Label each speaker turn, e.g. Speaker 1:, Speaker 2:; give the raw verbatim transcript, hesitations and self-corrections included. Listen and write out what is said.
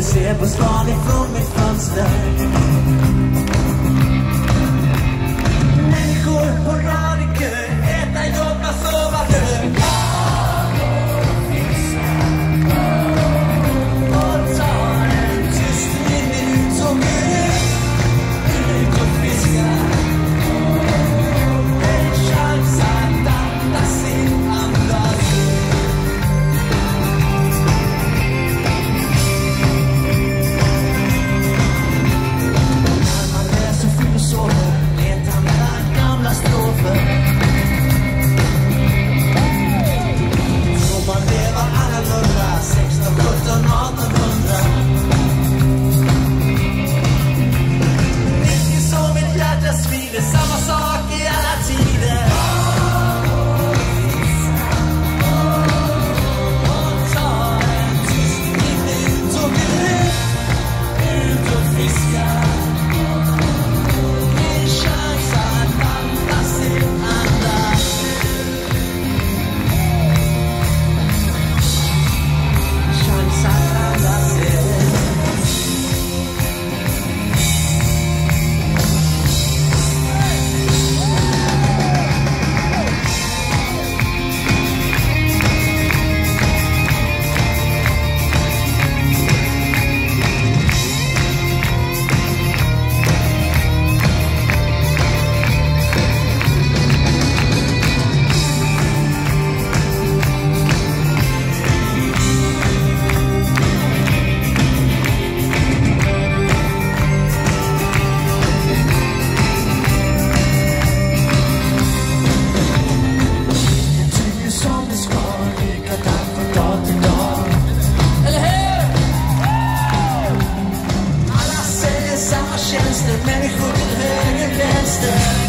Speaker 1: ser på stan ifrån mitt fönster. Människor på rad i kö, äta, jobba, sova, dö. Och ta en tyst minut och gå ut och fiska. En chans att andas in, andas ut. När man läser filosofer letar mellan gamla strofer. Så man lever annorlunda sexton, sjutton, artonhundra. Mycket som ett hjärta svider, samma sak i alla tider. Och ta en tyst minut och gå ut och fiska. En chans att andas in, andas ut. Chans att andas in. Tycker som det ska, likadant från dag till dag. Eller hur? Alla säger samma tjänster, människor till höger, vänster.